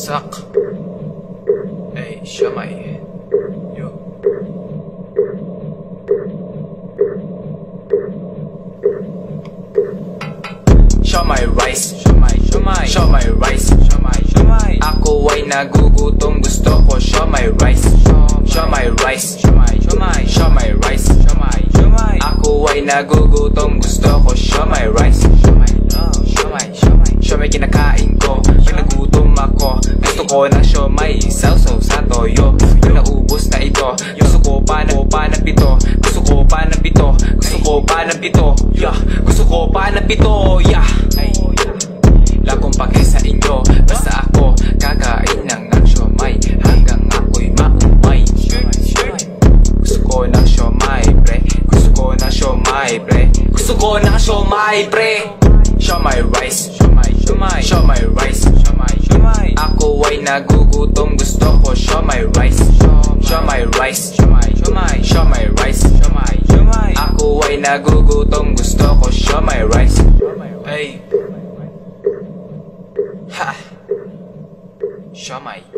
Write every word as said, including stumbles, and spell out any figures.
Succ. Hey, Siomai. Yo. Siomai rice, siomai, siomai, siomai rice, siomai, siomai. Ako ay nagugutom, gusto ko siomai rice, siomai rice, siomai, siomai, siomai rice, siomai, siomai. Ako ay nagugutom, gusto ko siomai rice, siomai, siomai, siomai, siomai kinakain ko. Pag nagutom ako, gusto ko ng siomai, sausaw sa toyo. Pag naubos na ito, gusto ko pa na, pa na pito, gusto ko pa na pito, gusto ko pa na pito, yeah, gusto ko pa na pito, yeah. Lakong pake sa inyo, basta ako kakain ng ng siomai hanggang ako'y maumay. Gusto ko ng siomai, pre. Gusto ko ng siomai, pre. Gusto ko ng siomai, pre. Siomai rice, siomai, siomai, siomai rice, siomai, siomai. Ako ay nagugutom, gusto ko siomai rice, siomai rice, siomai, siomai, siomai rice, siomai, siomai. Ako ay nagugutom, gusto ko siomai rice. Hey. Ha! Siomai.